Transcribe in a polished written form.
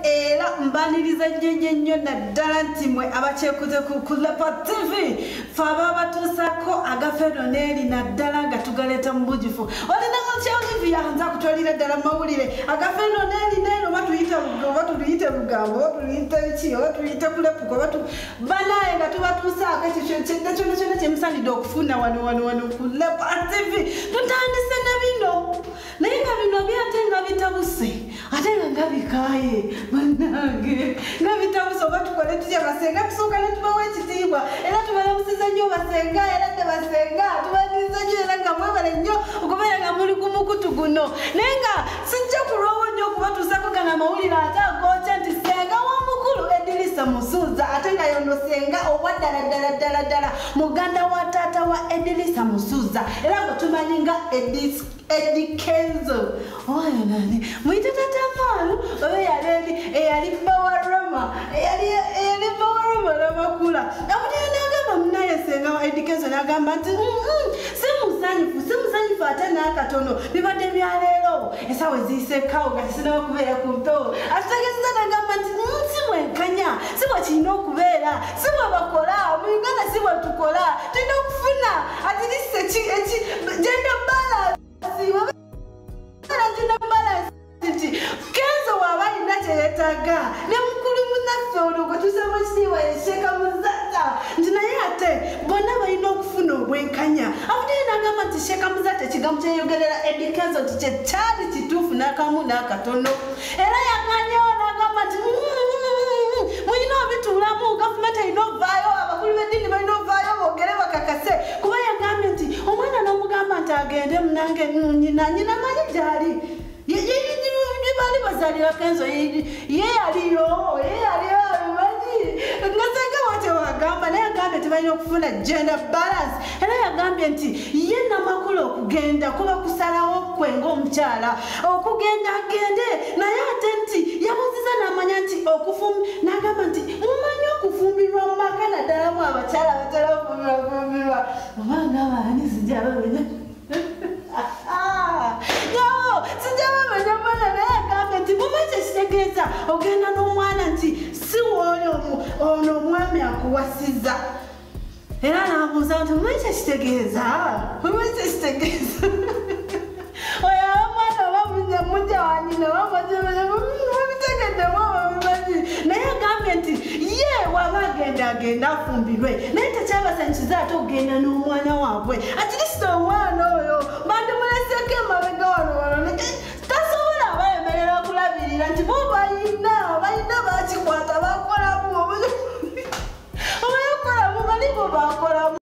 era mbaniriza nnyo naddala nti mwe abakyekuze ku Leopard TV faba batuusako agafenoneri naddala nga tugaleeta mu bujufu olina mutya Olivia nza kutwalira ddala mawulire agafenoneri neno batuyita lugambo batuyita ki batuyita kulepuko banaye nga tubatuusaako ekyo kyonna kyemusanidde okufuna wano ku Leopard TV tutandise ne bino naye nga bino byate nga bitabuse ate nga bikaye bannange nga bitabuse oba tukole tutya basenga tusooka ne tubawa ekitiibwa era tubalamusiza nnyo basenga era tebasenga tubaniza nnyo era nga mwebale nnyo okubeera nga muli ku mukutu guno naye nga sijja kulwawo nnyo okubatuusako gana amawulire ate agooca nti senga w'omukulu Edilisa Musuuza ate nga yono senga owa ddala muganda wa taata wa Edilisa Musuuza era nga tumanyi nga Eddie Kenzo oyo nani mwita tata maalu oyo eyali bbawa Roma eyali bbawa Roma Ramakula abudde n'agamba munaye senga wa Eddie Kenzo n'agamba nti simusanyufu ate n'akatono bibadde bya leero esaawa eziyisekawo nga tisinaba kubeera ku mpewo atutegeeza n'agamba nti si mwenkanya si bwe kirina okubeera si bwe bakola mu Uganda si bwe tukola tulina okufuna atirisi gender balance Kenzo wabalina kyeyetaaga ne mukulu munaffe olwo tusema kisiiwa yesheka Muzata nti naye ate bonna balina okufuna obwenkanya abudde n'agamba nti Sheeka Muzata ekigambo kyeyogerera Eddie Kenzo nti kyekyali kituufu n'akamu n'akatono era yaŋŋanyewo n'agamba nti mulina obituulamu gavumenti erina ovaayo abakulu b'eddiini balina ovaayo boogere bakakase kuba yagambye nti omwana n'omugamba nti agende munange nyina manyi gy'ali bali bazalira Kenzo ye yaliyo abimanyi nga senga wate wagamba naye agambye tebalina okufuna gender balance era yagambye nti ye namakulu okugenda kuba kusalawo kwe ng'omukyala okugenda agende naye ate nti yabuziza n'amanya nti n'agamba nti mumanyi okufumbirwa mu maka naddala mu abakyala batera okufumbirwa obanga abaani sijja babenya kitegeeza ogenda n'omwana nti si ono omwami akuwasiza era n'abuuza nti mumanyi kyekitegeeza oyo omwana oba mujja wa nyina babitegeddemu ababimanyi naye agambye nti ye waba agenda afumbirwe naye tekyabasanyusiza ate okugenda n'omwana waabwe atirisita omwana oyo